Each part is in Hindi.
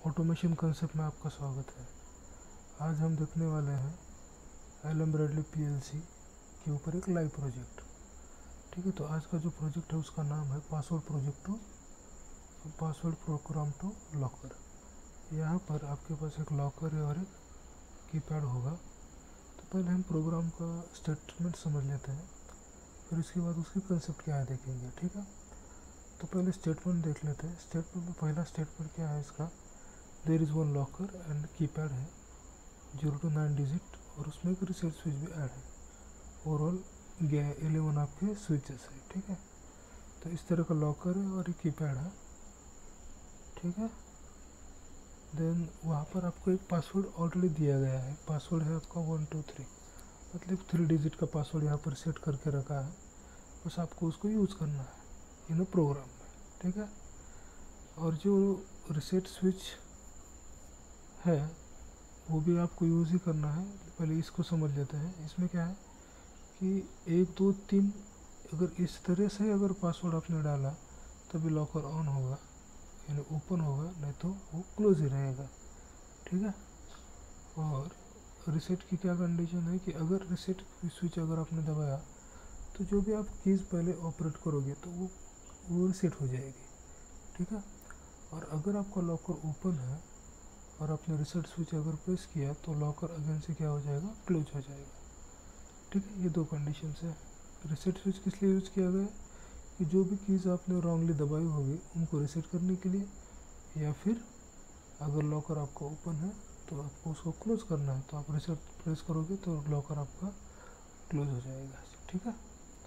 ऑटोमेशन कंसेप्ट में आपका स्वागत है। आज हम देखने वाले हैं एलएम ब्रैडली पीएलसी के ऊपर एक लाइव प्रोजेक्ट। ठीक है, तो आज का जो प्रोजेक्ट है उसका नाम है पासवर्ड प्रोग्राम टू लॉकर। यहाँ पर आपके पास एक लॉकर है और एक कीपैड होगा। तो पहले हम प्रोग्राम का स्टेटमेंट समझ लेते हैं, फिर उसके बाद उसकी कंसेप्ट क्या है देखेंगे। ठीक है, तो पहले स्टेटमेंट देख लेते हैं। स्टेटमेंट में पहला स्टेटमेंट क्या है इसका, there is one locker and keypad है 0 to 9 डिजिट, और उसमें एक रिसेट स्विच भी ऐड है। ओवरऑल 11 आपके स्विचेस है। ठीक है, तो इस तरह का लॉकर है और एक कीपैड है। ठीक है, देन वहाँ पर आपको एक पासवर्ड ऑलरेडी दिया गया है। पासवर्ड है आपका 1 2 3, मतलब 3 डिजिट का पासवर्ड यहाँ पर सेट करके रखा है। बस आपको उसको यूज़ करना है इन प्रोग्राम में। ठीक है, और जो रिसेट स्विच है वो भी आपको यूज़ ही करना है। पहले इसको समझ लेते हैं। इसमें क्या है कि 1 2 3, अगर इस तरह से अगर पासवर्ड आपने डाला तभी लॉकर ऑन होगा, यानी ओपन होगा, नहीं तो वो क्लोज ही रहेगा। ठीक है, और रिसेट की क्या कंडीशन है कि अगर रिसेट स्विच अगर आपने दबाया तो जो भी आप कीज़ पहले ऑपरेट करोगे तो वो रिसेट हो जाएगी। ठीक है, और अगर आपका लॉकर ओपन है और आपने रिसेट स्विच अगर प्रेस किया तो लॉकर अगेन से क्या हो जाएगा, क्लोज हो जाएगा। ठीक है, ये दो कंडीशन है। रिसेट स्विच किस लिए यूज़ किया गया है कि जो भी कीज़ आपने रॉन्गली दबाई होगी उनको रिसेट करने के लिए, या फिर अगर लॉकर आपका ओपन है तो आपको उसको क्लोज करना है, तो आप रिसेट प्रेस करोगे तो लॉकर आपका क्लोज हो जाएगा। ठीक है,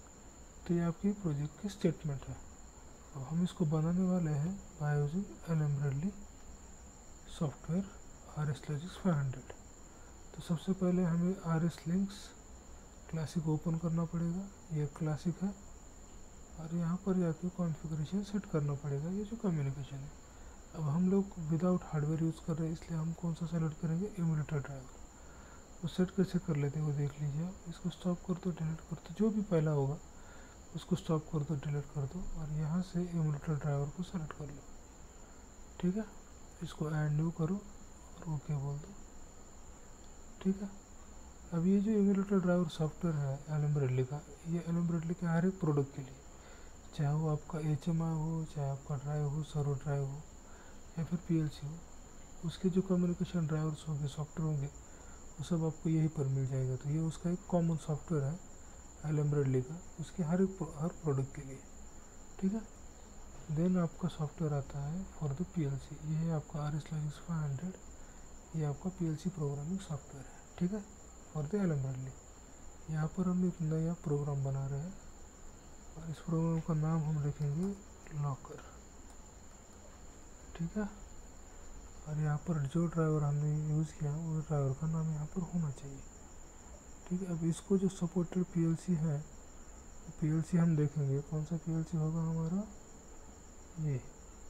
तो ये आपकी प्रोजेक्ट की स्टेटमेंट है। अब हम इसको बनाने वाले हैं by using Allen Bradley software RSLogix 500। तो सबसे पहले हमें RSLinks क्लासिक ओपन करना पड़ेगा। ये क्लासिक है, और यहाँ पर जाके कॉन्फ़िगरेशन सेट करना पड़ेगा, ये जो कम्युनिकेशन है। अब हम लोग विदाउट हार्डवेयर यूज़ कर रहे हैं, इसलिए हम कौन सा सेलेक्ट करेंगे, एमुलेटर ड्राइवर। वो सेट कैसे कर लेते हैं वो देख लीजिए आप। इसको स्टॉप कर दो, डिलीट कर दो, जो भी पहला होगा उसको स्टॉप कर दो, डिलीट कर दो, और यहाँ से एमुलेटर ड्राइवर को सेलेक्ट कर लो। ठीक है, इसको ऐड न्यू करो और ओके बोल दो। ठीक है, अब ये जो एमुलेटर ड्राइवर सॉफ्टवेयर है एलएम ब्रैडली का, ये एलएम ब्रैडली के हर एक प्रोडक्ट के लिए, चाहे वो आपका HMI हो, चाहे आपका ड्राइव हो, सर्वर ड्राइव हो, या फिर PLC हो, उसके जो कम्युनिकेशन ड्राइवर्स होंगे, सॉफ्टवेयर होंगे, वो सब आपको यहीं पर मिल जाएगा। तो ये उसका एक कॉमन सॉफ्टवेयर है एलएम ब्रैडली का, उसके हर प्रोडक्ट के लिए। ठीक है, देन आपका सॉफ्टवेयर आता है फॉर द PLC। ये है आपका RSLogix 500, ये आपका PLC प्रोग्रामिंग सॉफ्टवेयर है। ठीक है, फॉर द एलएम ब्रैडली। यहाँ पर हम एक नया प्रोग्राम बना रहे हैं और इस प्रोग्राम का नाम हम लिखेंगे लॉकर। ठीक है, और यहाँ पर जो ड्राइवर हमने यूज़ किया वो ड्राइवर का नाम यहाँ पर होना चाहिए। ठीक है, अब इसको जो सपोर्टेड PLC है, PLC हम देखेंगे कौन सा PLC होगा हमारा, ये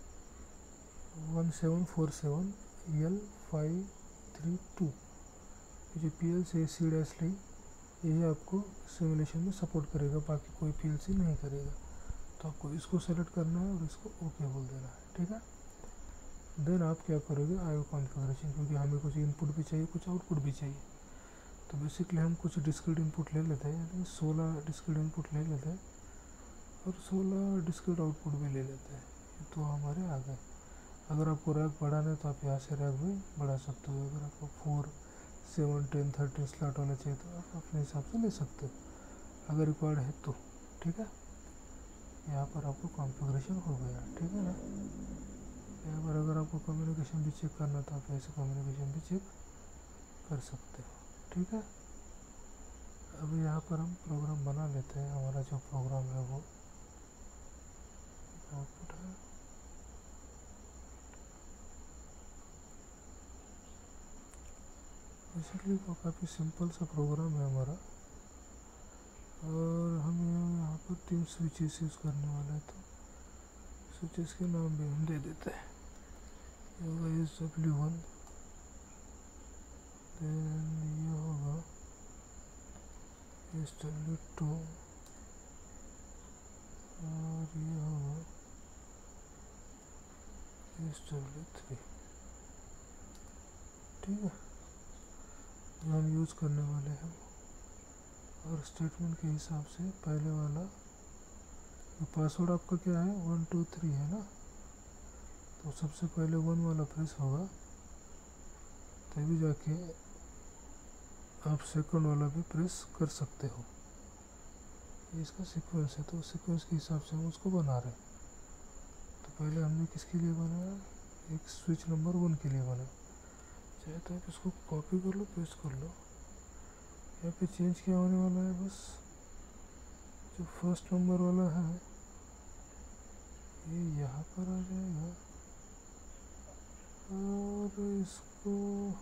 1747L532। ये जो PLC है C-Lee, यही आपको सिमुलेशन में सपोर्ट करेगा, बाकी कोई PLC नहीं करेगा। तो आपको इसको सेलेक्ट करना है और इसको ओके बोल देना है। ठीक है, देन आप क्या करोगे, IO कॉन्फ़िगरेशन, क्योंकि हमें कुछ इनपुट भी चाहिए, कुछ आउटपुट भी चाहिए। तो बेसिकली हम कुछ डिस्क्रीट इनपुट ले लेते हैं, यानी 16 डिस्क्रीट इनपुट ले लेते हैं और 16 डिस्क्रीट आउटपुट भी ले लेते हैं। तो हमारे आ गए। अगर आपको रैक बढ़ाना है तो आप यहाँ से रैक भी बढ़ा सकते हो। अगर आपको 4 7 10 13 स्लॉट वाला चाहिए तो आप अपने हिसाब से ले सकते हो, अगर रिक्वायर्ड है तो। ठीक है, यहाँ पर आपको कॉन्फ़िगरेशन हो गया। ठीक है ना, यहाँ पर अगर आपको कम्युनिकेशन भी चेक करना तो आप ऐसे कम्युनिकेशन भी चेक कर सकते हो। ठीक है, अब यहाँ पर हम प्रोग्राम बना लेते हैं। हमारा जो प्रोग्राम है वो आउटपुट है। बेसिकली वो काफ़ी सिंपल सा प्रोग्राम है हमारा, और हम यहाँ पर 3 स्विचेस यूज़ करने वाले हैं। तो स्विचेस के नाम भी हम दे देते हैं। ये होगा SW1, देन ये होगा SW2, और ये होगा SW3। ठीक है, जो हम यूज़ करने वाले हैं। और स्टेटमेंट के हिसाब से पहले वाला पासवर्ड आपका क्या है 1 2 3 है ना, तो सबसे पहले 1 वाला प्रेस होगा, तभी जाके आप सेकंड वाला भी प्रेस कर सकते हो। ये इसका सीक्वेंस है, तो सीक्वेंस के हिसाब से हम उसको बना रहे हैं। तो पहले हमने किसके लिए बनाया, एक स्विच नंबर 1 के लिए बनाया। चाहे तो आप इसको कॉपी कर लो, पेस्ट कर लो। यहाँ पे चेंज क्या होने वाला है, बस जो फर्स्ट नंबर वाला है ये यहाँ पर आ जाएगा, और इसको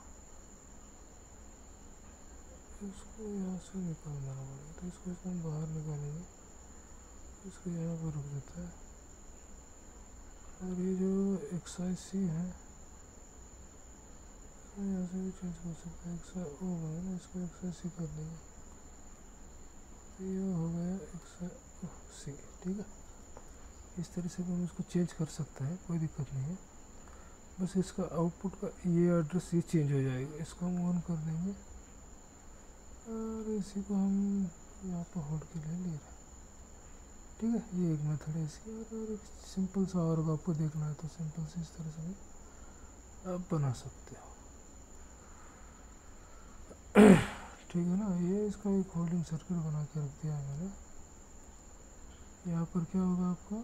यहाँ से निकालना पड़ेगा। तो इसको हम बाहर निकालेंगे, इसको यहाँ पर रुक जाता है। और ये जो XIC है यहाँ से भी चेंज कर सकते हैं। ओ गया ना, इसको XIC कर देंगे, तो ये हो गया XIC। ठीक है, इस तरह से भी हम इसको चेंज कर सकते हैं, कोई दिक्कत नहीं है। बस इसका आउटपुट का ये एड्रेस ये चेंज हो जाएगा, इसको हम ऑन कर देंगे और इसी को हम यहाँ पर होल्ड के लिए ले रहे हैं। ठीक है, ये एक मेथड है इसकी। और एक सिंपल सा और आपको देखना है तो सिंपल से इस तरह से भी आप बना सकते हो। ठीक है ना, ये इसका एक होल्डिंग सर्किट बना के रख दिया है मैंने। यहाँ पर क्या होगा, आपको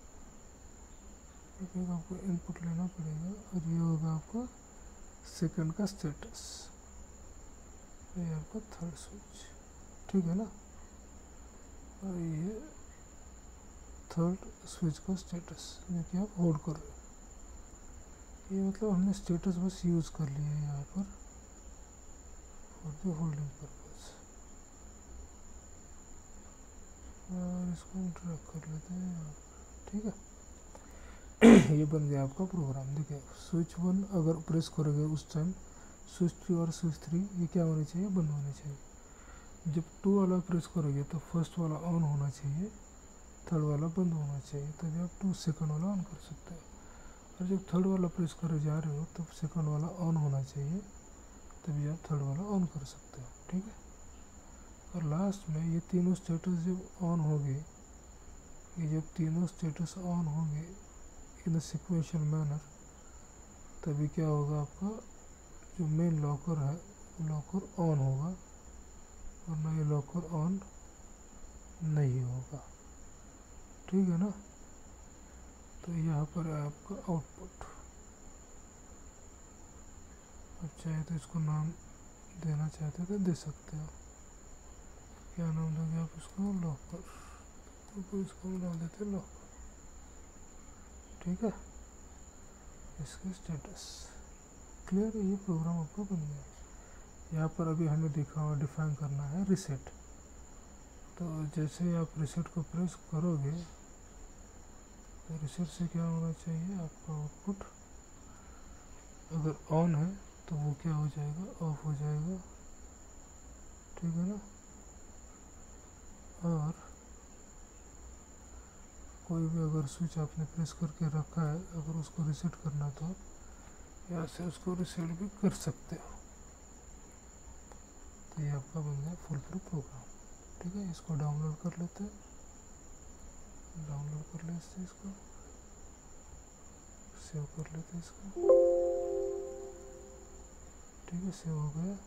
इनपुट लेना पड़ेगा, और ये होगा आपका सेकंड का स्टेटस, ये आपका थर्ड स्विच। ठीक है ना, और ये थर्ड स्विच का स्टेटस जो कि आप होल्ड कर रहे हो। ये मतलब हमने स्टेटस बस यूज़ कर लिया है यहाँ पर फॉर द होल्डिंग पर्पस। और इसको हम ड्रैग कर लेते हैं यहाँ पर। ठीक है, ये बन गया आपका प्रोग्राम। देखिए स्विच 1 अगर प्रेस करोगे उस टाइम स्विच 2 और स्विच 3 ये क्या होने चाहिए, बंद होने चाहिए। जब 2 वाला प्रेस करोगे तो फर्स्ट वाला ऑन होना चाहिए, थर्ड वाला बंद होना चाहिए, तभी आप 2 सेकंड वाला ऑन कर सकते हो। और जब थर्ड वाला प्रेस करे जा रहे हो तो सेकंड वाला ऑन होना चाहिए, तभी आप थर्ड वाला ऑन कर सकते हो। ठीक है, और लास्ट में ये तीनों स्टेटस जब ऑन होंगे, ये जब तीनों स्टेटस ऑन होंगे इन अ सिक्वेंशियल मैनर, तभी क्या होगा, आपका जो मेन लॉकर है लॉकर ऑन होगा, वरना ये लॉकर ऑन नहीं होगा। ठीक है ना, तो यहाँ पर है आपका आउटपुट। अब चाहे तो इसको नाम देना चाहते तो दे सकते हो। क्या नाम दोगे आप इसको, लॉकर, तो इसको नाम देते लॉकर। ठीक है, इसका स्टेटस क्लियर है, ये प्रोग्राम आपका बन गया। यहाँ पर अभी हमें डिफाइन करना है रिसेट। तो जैसे ही आप रिसेट को प्रेस करोगे तो रिसेट से क्या होना चाहिए, आपका आउटपुट अगर ऑन है तो वो क्या हो जाएगा, ऑफ हो जाएगा। ठीक है ना, और कोई भी अगर स्विच आपने प्रेस करके रखा है, अगर उसको रिसेट करना है तो आप यहाँ से उसको रिसेट भी कर सकते हो। तो ये आपका बन गया फुल प्रूफ प्रोग्राम। ठीक है, इसको डाउनलोड कर लेते हैं, डाउनलोड कर लेते हैं, इसको सेव कर लेते हैं इसको। ठीक है, सेव हो गया,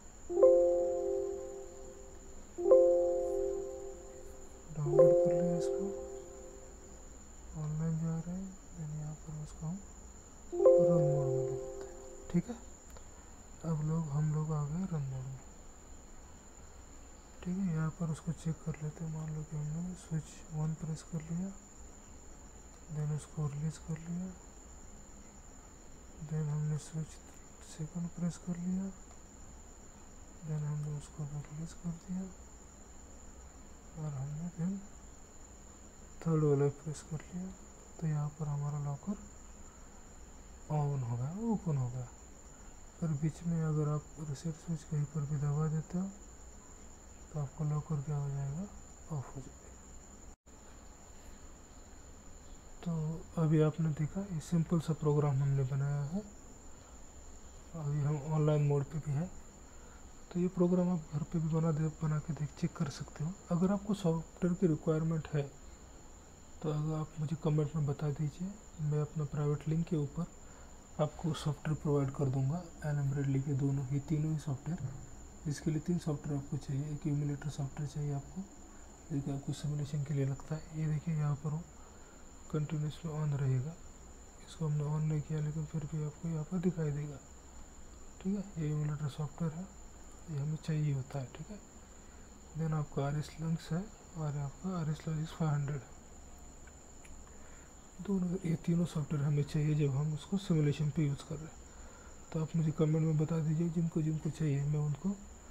डाउनलोड कर लिया इसको, ऑनलाइन जा रहे हैं, देन यहाँ पर उसको हम रन मोड में ले लेते हैं। ठीक है, अब हम लोग आ गए रन मोड में। ठीक है, यहाँ पर उसको चेक कर लेते हैं। मान लो कि हमने स्विच 1 प्रेस कर लिया, देन उसको रिलीज कर लिया, देन हमने स्विच 2 प्रेस कर लिया, देन हमने उसको रिलीज कर दिया, और हमने देन थर्ड वाला प्रेस कर लिया। तो यहाँ पर हमारा लॉकर ऑन हो गया, ओपन हो गया। फिर बीच में अगर आप रिसेट स्विच कहीं पर भी दबा देते हो तो आपका लॉकर क्या हो जाएगा, ऑफ हो जाएगा। तो अभी आपने देखा ये सिंपल सा प्रोग्राम हमने बनाया है। अभी हम ऑनलाइन मोड पे भी हैं, तो ये प्रोग्राम आप घर पे भी बना के चेक कर सकते हो। अगर आपको सॉफ्टवेयर की रिक्वायरमेंट है तो अगर आप मुझे कमेंट में बता दीजिए, मैं अपना प्राइवेट लिंक के ऊपर आपको सॉफ्टवेयर प्रोवाइड कर दूंगा। एलएमब्रेडली के दोनों ही तीनों ही सॉफ्टवेयर, इसके लिए 3 सॉफ्टवेयर आपको चाहिए। एक इम्यूलेटर सॉफ्टवेयर चाहिए आपको, जो कि आपको सिमुलेशन के लिए लगता है। ये देखिए यहाँ पर वो कंटिन्यूसली ऑन रहेगा, इसको हमने ऑन नहीं किया लेकिन फिर भी आपको यहाँ पर दिखाई देगा। ठीक है, ये इम्यूलेटर सॉफ्टवेयर है, ये हमें चाहिए होता है। ठीक है, देन आपका RSLogix है और आपका RSLogix 500, दोनों ये तीनों सॉफ्टवेयर हमें चाहिए जब हम उसको सिमुलेशन पे यूज़ कर रहे हैं। तो आप मुझे कमेंट में बता दीजिए जिनको जिनको चाहिए, मैं उनको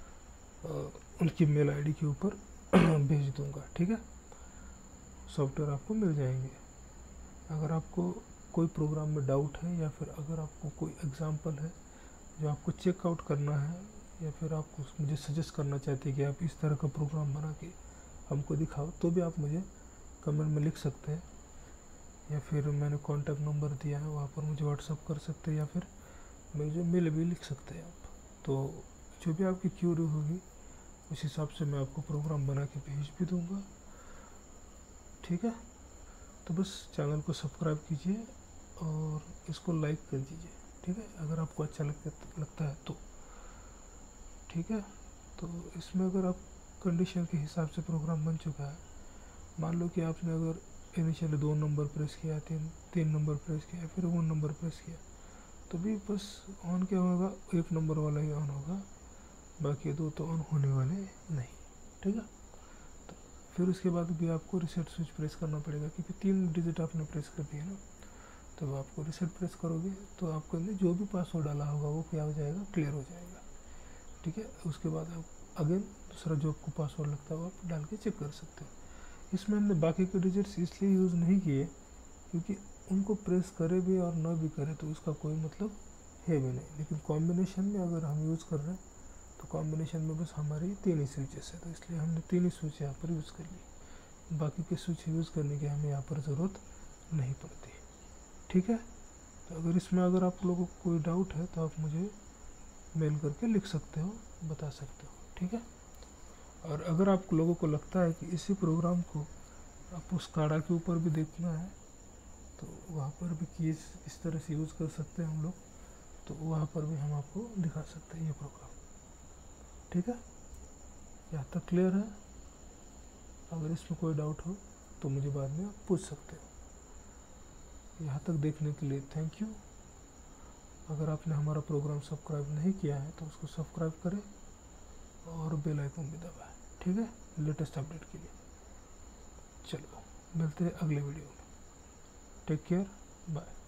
उनकी मेल आईडी के ऊपर भेज दूंगा। ठीक है, सॉफ्टवेयर आपको मिल जाएंगे। अगर आपको कोई प्रोग्राम में डाउट है या फिर अगर आपको कोई एग्जांपल है जो आपको चेकआउट करना है, या फिर आपको मुझे सजेस्ट करना चाहते हैं कि आप इस तरह का प्रोग्राम बना के हमको दिखाओ, तो भी आप मुझे कमेंट में लिख सकते हैं, या फिर मैंने कॉन्टैक्ट नंबर दिया है वहाँ पर मुझे व्हाट्सअप कर सकते हैं, या फिर मुझे मेल भी लिख सकते हैं आप। तो जो भी आपकी क्यूरी होगी उस हिसाब से मैं आपको प्रोग्राम बना के भेज भी दूँगा। ठीक है, तो बस चैनल को सब्सक्राइब कीजिए और इसको लाइक कर दीजिए। ठीक है, अगर आपको अच्छा लगता है तो। ठीक है, तो इसमें अगर आप कंडीशन के हिसाब से प्रोग्राम बन चुका है, मान लो कि आपने अगर इनिशियली 2 नंबर प्रेस किया, 3 नंबर प्रेस किया, फिर 1 नंबर प्रेस किया, तो भी बस ऑन क्या होगा, 1 नंबर वाला ही ऑन होगा, बाकी 2 तो ऑन होने वाले नहीं। ठीक है, तो फिर उसके बाद भी आपको रिसेट स्विच प्रेस करना पड़ेगा, क्योंकि 3 डिजिट आपने प्रेस कर दिया ना। तो आपको रिसेट प्रेस करोगे तो आपके अंदर जो भी पासवर्ड डाला होगा वो क्या हो जाएगा, क्लियर हो जाएगा। ठीक है, उसके बाद आप अगेन दूसरा जो आपको पासवर्ड लगता है वो आप डाल के चेक कर सकते हो। इसमें हमने बाकी के डिजिट्स इसलिए यूज़ नहीं किए क्योंकि उनको प्रेस करे भी और न भी करे तो उसका कोई मतलब है भी नहीं, लेकिन कॉम्बिनेशन में अगर हम यूज़ कर रहे हैं तो कॉम्बिनेशन में बस हमारी 3 ही स्विचेस है, तो इसलिए हमने 3 ही स्विच यहाँ पर यूज़ कर ली। बाकी के स्विच यूज़ करने की हमें यहाँ पर ज़रूरत नहीं पड़ती। ठीक है, तो अगर इसमें अगर आप लोगों को कोई डाउट है तो आप मुझे मेल करके लिख सकते हो, बता सकते हो। ठीक है, और अगर आप लोगों को लगता है कि इसी प्रोग्राम को आप उस काड़ा के ऊपर भी देखना है तो वहाँ पर भी कीज इस तरह से यूज़ कर सकते हैं हम लोग, तो वहाँ पर भी हम आपको दिखा सकते हैं ये प्रोग्राम। ठीक है, यहाँ तक क्लियर है? अगर इसमें कोई डाउट हो तो मुझे बाद में आप पूछ सकते हो। यहाँ तक देखने के लिए थैंक यू। अगर आपने हमारा प्रोग्राम सब्सक्राइब नहीं किया है तो उसको सब्सक्राइब करें और बेल आइकन भी दबाएं। ठीक है, लेटेस्ट अपडेट के लिए। चलो मिलते हैं अगले वीडियो में। Take care, bye.